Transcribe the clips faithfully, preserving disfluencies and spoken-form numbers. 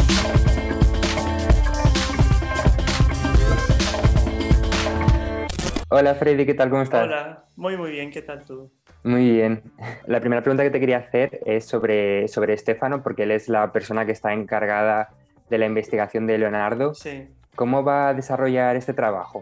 Hola Freddy, ¿qué tal? ¿Cómo estás? Hola, muy muy bien, ¿qué tal tú? Muy bien. La primera pregunta que te quería hacer es sobre, sobre Estefano, porque él es la persona que está encargada de la investigación de Leonardo. Sí. ¿Cómo va a desarrollar este trabajo?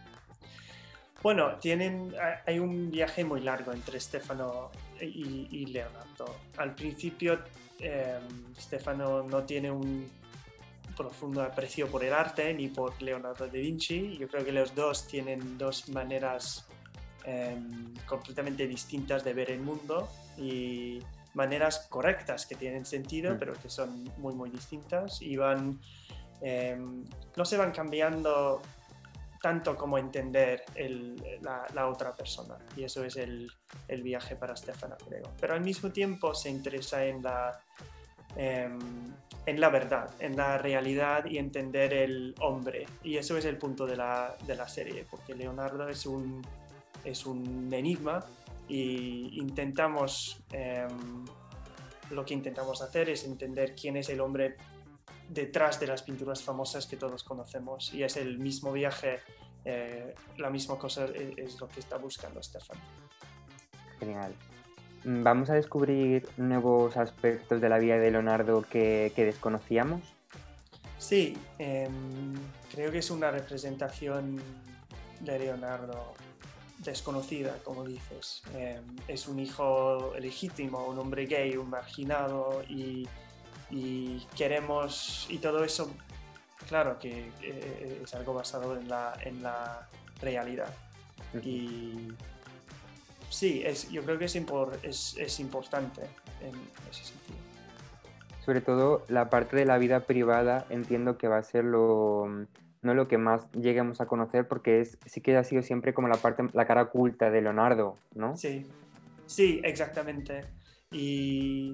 Bueno, tienen, hay un viaje muy largo entre Stefano y, y Leonardo. Al principio, eh, Stefano no tiene un profundo aprecio por el arte ni por Leonardo da Vinci. Yo creo que los dos tienen dos maneras eh, completamente distintas de ver el mundo y maneras correctas que tienen sentido, Mm. pero que son muy muy distintas y van, eh, no se van cambiando tanto como entender el, la, la, otra persona. Y eso es el, el viaje para Stefano, creo. Pero al mismo tiempo se interesa en la, eh, en la verdad, en la realidad y entender el hombre. Y eso es el punto de la, de la serie, porque Leonardo es un, es un enigma y intentamos, eh, lo que intentamos hacer es entender quién es el hombre detrás de las pinturas famosas que todos conocemos, y es el mismo viaje, eh, la misma cosa es, es lo que está buscando Stefano. Genial. ¿Vamos a descubrir nuevos aspectos de la vida de Leonardo que, que desconocíamos? Sí, eh, creo que es una representación de Leonardo desconocida, como dices. Eh, es un hijo legítimo, un hombre gay, un marginado, y, y queremos, y todo eso, claro que eh, es algo basado en la, en la realidad. Uh-huh. Y sí, es, yo creo que es, impor, es, es importante en ese sentido. Sobre todo la parte de la vida privada entiendo que va a ser lo, no lo que más lleguemos a conocer, porque es, sí que ha sido siempre como la parte, la cara oculta de Leonardo, ¿no? Sí, sí, exactamente. Y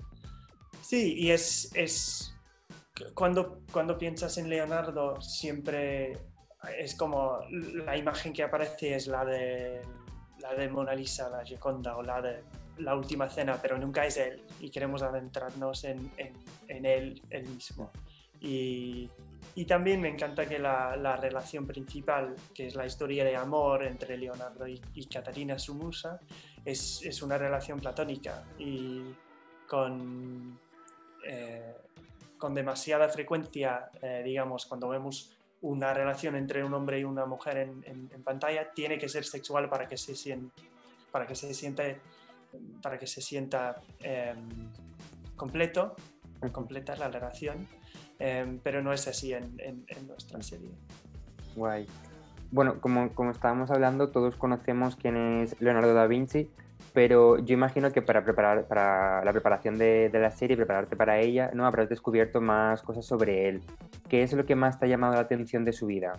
sí, y es, es cuando, cuando piensas en Leonardo siempre es como la imagen que aparece es la de la de Mona Lisa, la Gioconda, o la de La Última Cena, pero nunca es él, y queremos adentrarnos en, en, en él, él mismo. Y, y también me encanta que la, la relación principal, que es la historia de amor entre Leonardo y, y Catarina, su musa, es, es una relación platónica y con, eh, con demasiada frecuencia, eh, digamos, cuando vemos una relación entre un hombre y una mujer en, en, en pantalla, tiene que ser sexual para que se sienta, para que se siente, para que se sienta eh, completo, completa la relación, eh, pero no es así en, en, en nuestra serie. Guay. Bueno, como, como estábamos hablando, todos conocemos quién es Leonardo da Vinci, pero yo imagino que para preparar para la preparación de, de la serie, prepararte para ella, no habrás descubierto más cosas sobre él. ¿Qué es lo que más te ha llamado la atención de su vida?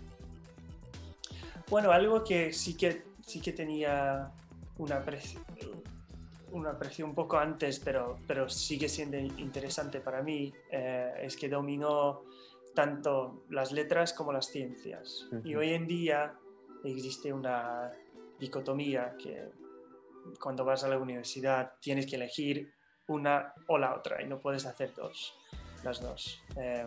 Bueno, algo que sí que, sí que tenía una aprecio, una aprecio un poco antes, pero, pero sigue siendo interesante para mí, eh, es que dominó tanto las letras como las ciencias. Uh-huh. Y hoy en día existe una dicotomía que cuando vas a la universidad tienes que elegir una o la otra y no puedes hacer dos, las dos. Eh,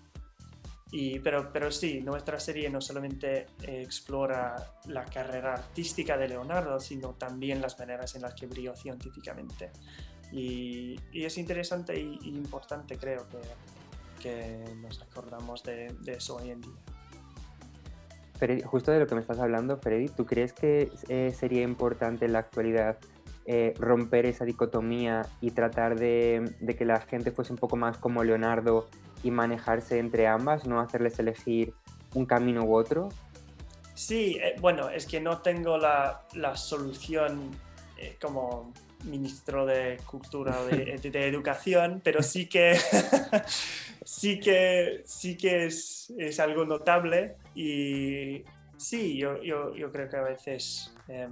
y, pero, pero sí, nuestra serie no solamente explora la carrera artística de Leonardo, sino también las maneras en las que brilló científicamente. Y, y es interesante y, y importante, creo, que, que nos acordamos de, de eso hoy en día. Freddy, justo de lo que me estás hablando, Freddy, ¿tú crees que eh, sería importante en la actualidad eh, romper esa dicotomía y tratar de, de que la gente fuese un poco más como Leonardo y manejarse entre ambas, no hacerles elegir un camino u otro? Sí, eh, bueno, es que no tengo la, la solución eh, como ministro de Cultura o de, de, de Educación, pero sí que sí que, sí que es, es algo notable. Y sí, yo, yo, yo creo que a veces, eh,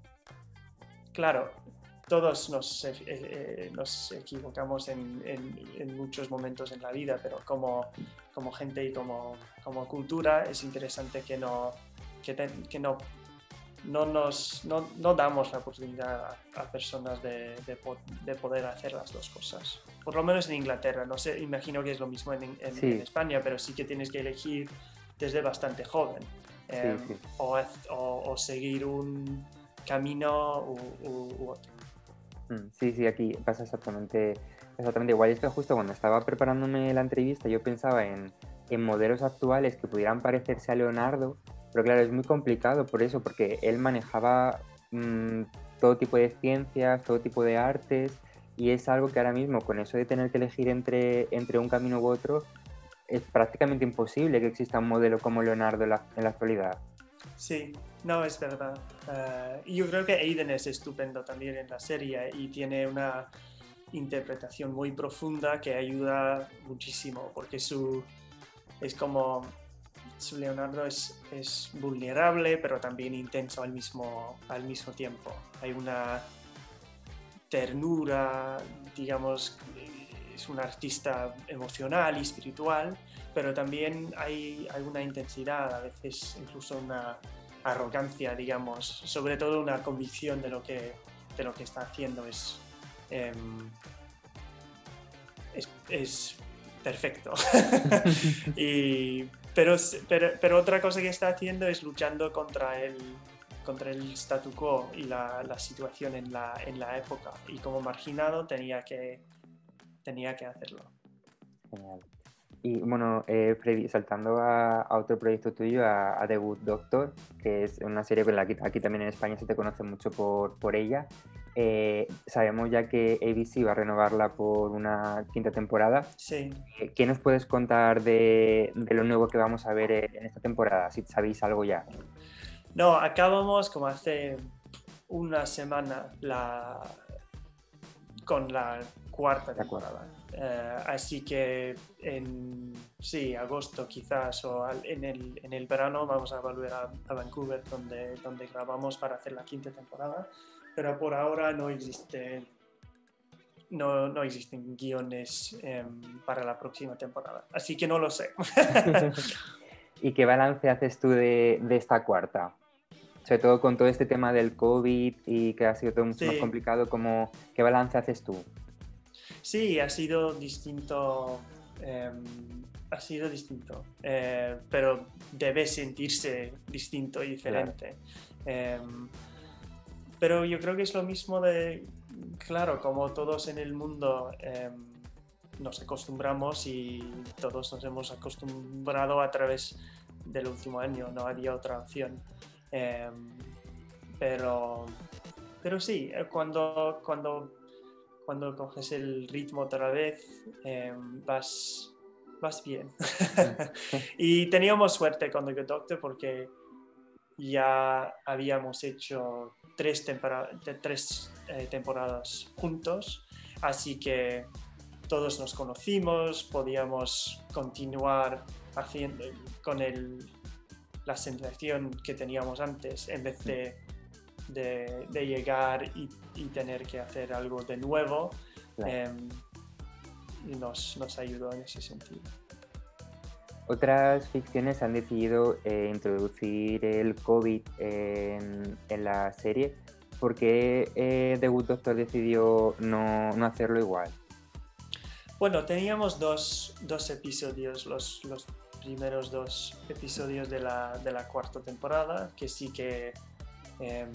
claro, todos nos, eh, eh, nos equivocamos en, en, en muchos momentos en la vida, pero como, como gente y como, como cultura es interesante que no, que, te, que no no, nos, no, no damos la oportunidad a, a personas de, de, de poder hacer las dos cosas. Por lo menos en Inglaterra, no sé, imagino que es lo mismo en, en, Sí. en España, pero sí que tienes que elegir desde bastante joven. Eh, Sí, sí. o, o, o seguir un camino u, u, u otro. Sí, sí, aquí pasa exactamente, exactamente igual. Y es que justo cuando estaba preparándome la entrevista yo pensaba en, en modelos actuales que pudieran parecerse a Leonardo, pero claro, es muy complicado por eso, porque él manejaba mmm, todo tipo de ciencias, todo tipo de artes, y es algo que ahora mismo, con eso de tener que elegir entre, entre un camino u otro, es prácticamente imposible que exista un modelo como Leonardo en la, en la actualidad. Sí, no, es verdad. Uh, y yo creo que Aiden es estupendo también en la serie y tiene una interpretación muy profunda que ayuda muchísimo, porque su, es como su Leonardo es, es vulnerable, pero también intenso al mismo, al mismo tiempo. Hay una ternura, digamos, es un artista emocional y espiritual, pero también hay, hay una intensidad, a veces incluso una arrogancia, digamos, sobre todo una convicción de lo que, de lo que está haciendo es, eh, es, es perfecto. y, pero, pero, pero otra cosa que está haciendo es luchando contra el, contra el statu quo y la, la situación en la, en la época, y como marginado tenía que, tenía que hacerlo. Genial. Y bueno, eh, Freddy, saltando a, a otro proyecto tuyo, a, a The Good Doctor, que es una serie con la que aquí también en España se te conoce mucho por, por ella. Eh, sabemos ya que A B C va a renovarla por una quinta temporada. Sí. Eh, ¿Qué nos puedes contar de, de lo nuevo que vamos a ver en esta temporada? Si sabéis algo ya. No, acabamos como hace una semana la, con la cuarta temporada. Uh, así que en sí, agosto quizás o al, en, el, en el verano vamos a volver a, a Vancouver donde, donde grabamos para hacer la quinta temporada, pero por ahora no existe no, no existen guiones eh, para la próxima temporada, así que no lo sé. ¿Y qué balance haces tú de, de esta cuarta? Sobre todo con todo este tema del COVID y que ha sido todo mucho Sí. más complicado, ¿cómo, ¿qué balance haces tú? Sí, ha sido distinto, eh, ha sido distinto, eh, pero debe sentirse distinto y diferente. Claro. Eh, pero yo creo que es lo mismo de, claro, como todos en el mundo eh, nos acostumbramos y todos nos hemos acostumbrado a través del último año, no había otra opción. Eh, pero, pero sí, cuando... cuando cuando coges el ritmo otra vez, eh, vas, vas bien. Y teníamos suerte con The Good Doctor porque ya habíamos hecho tres, tempora tres eh, temporadas juntos, así que todos nos conocimos, podíamos continuar haciendo con el, la sensación que teníamos antes en vez de De, de llegar y, y tener que hacer algo de nuevo. Claro. eh, y nos, nos ayudó en ese sentido. Otras ficciones han decidido eh, introducir el COVID en, en la serie. ¿Por qué eh, The Good Doctor decidió no, no hacerlo igual? Bueno, teníamos dos, dos episodios, los, los primeros dos episodios de la, de la cuarta temporada, que sí que Eh,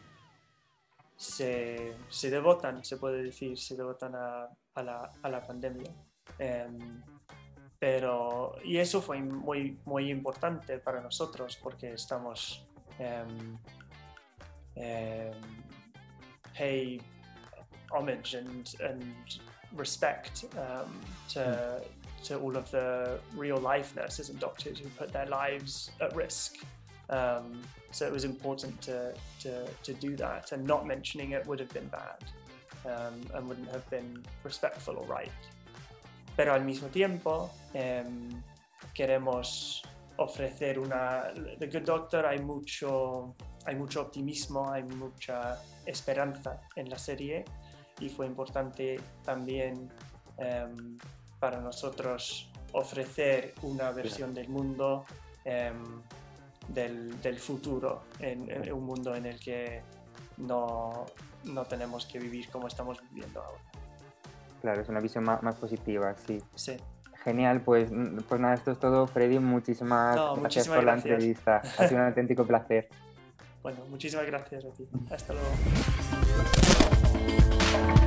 se, se devotan, se puede decir, se devotan a, a, la, a la pandemia. Eh, pero, y eso fue muy, muy importante para nosotros porque estamos um, um, pay homage and, and respect um, to, to all of the real life nurses and doctors who put their lives at risk. Um, so it was important to, to, to do that, and not mentioning it would have been bad um, and wouldn't have been respectful or right. Pero al mismo tiempo um, queremos ofrecer una... The Good Doctor hay mucho, hay mucho optimismo, hay mucha esperanza en la serie, y fue importante también um, para nosotros ofrecer una versión del mundo um, del, del futuro, en, en un mundo en el que no, no tenemos que vivir como estamos viviendo ahora. Claro, es una visión más, más positiva, sí. Sí. Genial, pues, pues nada, esto es todo, Freddy. Muchísimas No, gracias muchísimas por la gracias. entrevista. Ha sido un auténtico placer. Bueno, muchísimas gracias a ti. Hasta luego.